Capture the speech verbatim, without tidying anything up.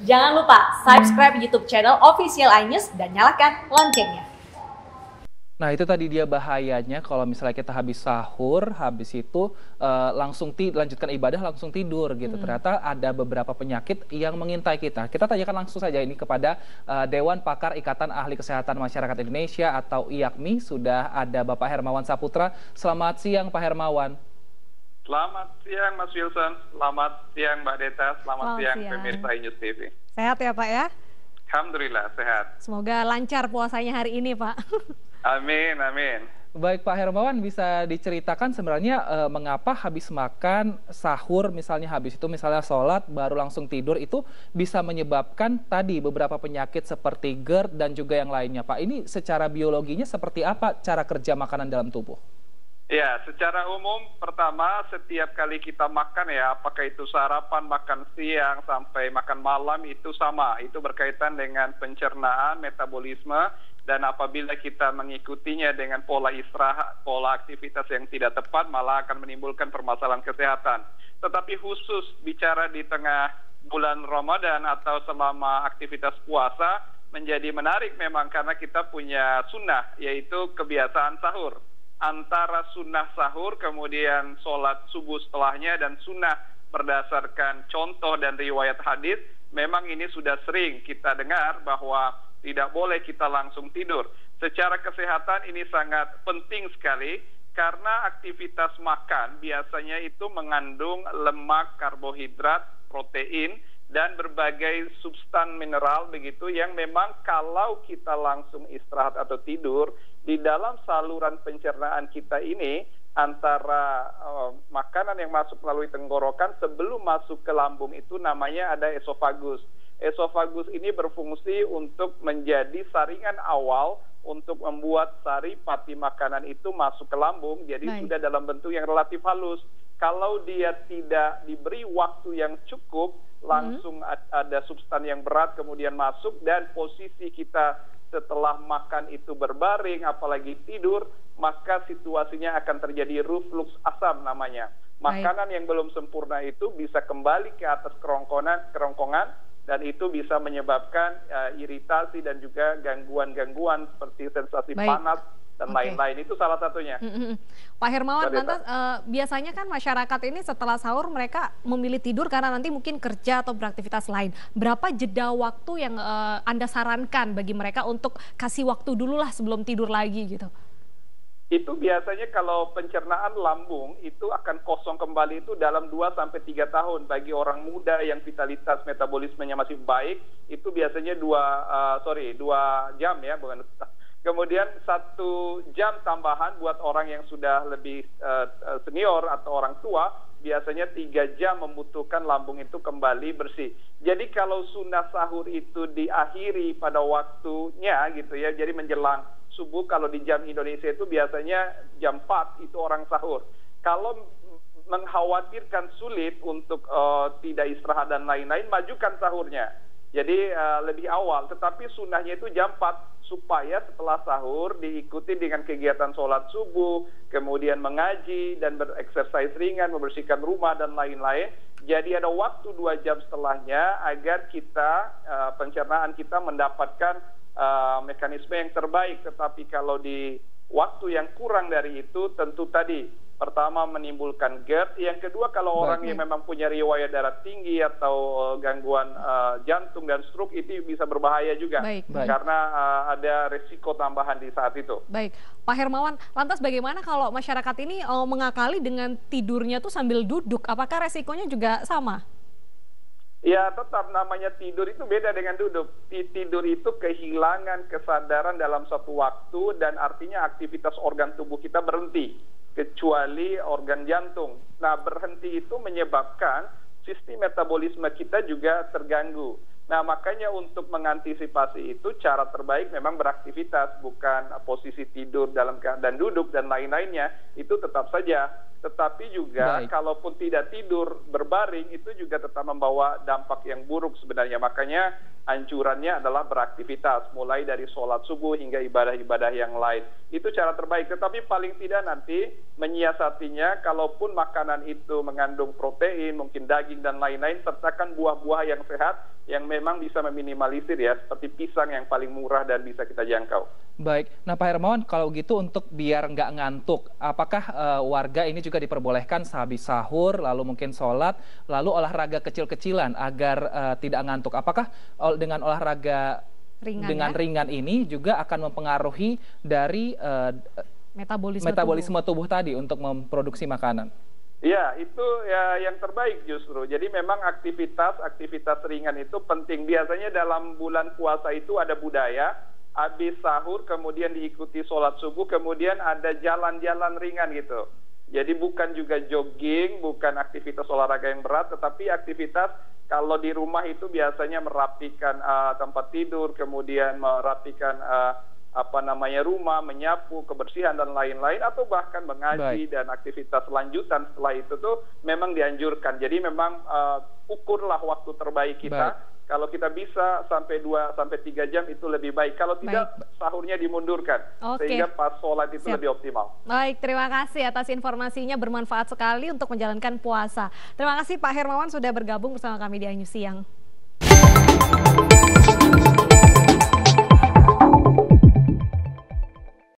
Jangan lupa subscribe YouTube channel Official iNews dan nyalakan loncengnya. Nah, itu tadi dia bahayanya kalau misalnya kita habis sahur, habis itu uh, langsung lanjutkan ibadah, langsung tidur gitu. Hmm. Ternyata ada beberapa penyakit yang mengintai kita. Kita tanyakan langsung saja ini kepada uh, Dewan Pakar Ikatan Ahli Kesehatan Masyarakat Indonesia atau I A K M I. Sudah ada Bapak Hermawan Saputra. Selamat siang Pak Hermawan. Selamat siang Mas Wilson, selamat siang Mbak Deta, selamat, selamat siang, siang pemirsa iNews T V. Sehat ya Pak ya? Alhamdulillah sehat. Semoga lancar puasanya hari ini Pak. Amin, amin. Baik Pak Hermawan, bisa diceritakan sebenarnya eh, mengapa habis makan, sahur, misalnya habis itu misalnya sholat, baru langsung tidur, itu bisa menyebabkan tadi beberapa penyakit seperti GERD dan juga yang lainnya Pak. Ini secara biologinya seperti apa cara kerja makanan dalam tubuh? Ya, secara umum pertama setiap kali kita makan ya, apakah itu sarapan, makan siang, sampai makan malam itu sama. Itu berkaitan dengan pencernaan, metabolisme, dan apabila kita mengikutinya dengan pola istirahat, pola aktivitas yang tidak tepat, malah akan menimbulkan permasalahan kesehatan. Tetapi khusus bicara di tengah bulan Ramadan atau selama aktivitas puasa, menjadi menarik memang karena kita punya sunnah, yaitu kebiasaan sahur. Antara sunnah sahur, kemudian sholat subuh setelahnya, dan sunnah berdasarkan contoh dan riwayat hadis, memang ini sudah sering kita dengar bahwa tidak boleh kita langsung tidur. Secara kesehatan ini sangat penting sekali, karena aktivitas makan biasanya itu mengandung lemak, karbohidrat, protein, dan berbagai substan mineral begitu yang memang kalau kita langsung istirahat atau tidur, di dalam saluran pencernaan kita ini antara uh, makanan yang masuk melalui tenggorokan sebelum masuk ke lambung itu namanya ada esofagus. Esofagus ini berfungsi untuk menjadi saringan awal untuk membuat sari pati makanan itu masuk ke lambung, jadi Baik. sudah dalam bentuk yang relatif halus. Kalau dia tidak diberi waktu yang cukup, langsung hmm. ada substan yang berat kemudian masuk, dan posisi kita setelah makan itu berbaring, apalagi tidur, maka situasinya akan terjadi reflux asam namanya. Makanan Baik. yang belum sempurna itu bisa kembali ke atas kerongkongan, kerongkongan dan itu bisa menyebabkan uh, iritasi dan juga gangguan-gangguan seperti sensasi Baik. panas dan lain-lain. Okay. Itu salah satunya. Mm-hmm. Pak Hermawan, lantas uh, biasanya kan masyarakat ini setelah sahur mereka memilih tidur karena nanti mungkin kerja atau beraktivitas lain. Berapa jeda waktu yang uh, Anda sarankan bagi mereka untuk kasih waktu dulu lah sebelum tidur lagi gitu? Itu biasanya kalau pencernaan lambung itu akan kosong kembali itu dalam dua sampai tiga tahun. Bagi orang muda yang vitalitas metabolismenya masih baik, itu biasanya dua uh, sorry dua jam ya, bukan. Kemudian satu jam tambahan buat orang yang sudah lebih uh, senior atau orang tua, biasanya tiga jam membutuhkan lambung itu kembali bersih. Jadi kalau sunnah sahur itu diakhiri pada waktunya gitu ya, jadi menjelang subuh, kalau di jam Indonesia itu biasanya jam empat itu orang sahur. Kalau mengkhawatirkan sulit untuk uh, tidak istirahat dan lain-lain, majukan sahurnya. Jadi uh, lebih awal, tetapi sunnahnya itu jam empat supaya setelah sahur diikuti dengan kegiatan sholat subuh, kemudian mengaji dan bereksersis ringan, membersihkan rumah dan lain-lain. Jadi ada waktu dua jam setelahnya agar kita, uh, pencernaan kita mendapatkan uh, mekanisme yang terbaik. Tetapi kalau di waktu yang kurang dari itu, tentu tadi pertama menimbulkan GERD, yang kedua kalau Baik. orang yang memang punya riwayat darah tinggi atau gangguan uh, jantung dan stroke itu bisa berbahaya juga. Baik. Karena uh, ada resiko tambahan di saat itu. Baik, Pak Hermawan, lantas bagaimana kalau masyarakat ini uh, mengakali dengan tidurnya tuh sambil duduk? Apakah resikonya juga sama? Ya, tetap namanya tidur itu beda dengan duduk. Tidur itu kehilangan kesadaran dalam satu waktu dan artinya aktivitas organ tubuh kita berhenti, kecuali organ jantung. Nah, berhenti itu menyebabkan sistem metabolisme kita juga terganggu. Nah, makanya untuk mengantisipasi itu cara terbaik memang beraktivitas, bukan posisi tidur dalam keadaan duduk dan lain-lainnya. Itu tetap saja. Tetapi juga Baik. kalaupun tidak tidur berbaring itu juga tetap membawa dampak yang buruk sebenarnya. Makanya anjurannya adalah beraktivitas, mulai dari sholat subuh hingga ibadah-ibadah yang lain. Itu cara terbaik, tetapi paling tidak nanti menyiasatinya, kalaupun makanan itu mengandung protein, mungkin daging dan lain-lain, sertakan buah-buah yang sehat, yang memang bisa meminimalisir ya, seperti pisang yang paling murah dan bisa kita jangkau. Baik, nah Pak Hermawan, kalau gitu untuk biar nggak ngantuk, apakah uh, warga ini juga diperbolehkan sehabis sahur, lalu mungkin sholat, lalu olahraga kecil-kecilan agar uh, tidak ngantuk? Apakah dengan olahraga ringan, dengan ya? ringan ini juga akan mempengaruhi dari uh, metabolisme, metabolisme tubuh. tubuh tadi untuk memproduksi makanan? Ya, itu ya yang terbaik justru. Jadi memang aktivitas-aktivitas ringan itu penting. Biasanya dalam bulan puasa itu ada budaya, habis sahur kemudian diikuti sholat subuh, kemudian ada jalan-jalan ringan gitu. Jadi bukan juga jogging, bukan aktivitas olahraga yang berat, tetapi aktivitas kalau di rumah itu biasanya merapikan uh, tempat tidur, kemudian merapikan uh, apa namanya rumah, menyapu, kebersihan dan lain-lain, atau bahkan mengaji. Baik. Dan aktivitas lanjutan setelah itu tuh memang dianjurkan. Jadi memang uh, ukurlah waktu terbaik kita. Baik. Kalau kita bisa sampai dua sampai tiga jam itu lebih baik. Kalau tidak, baik, sahurnya dimundurkan. Oke. Sehingga pas sholat itu Siap. lebih optimal. Baik, terima kasih atas informasinya, bermanfaat sekali untuk menjalankan puasa. Terima kasih Pak Hermawan sudah bergabung bersama kami di iNews Siang.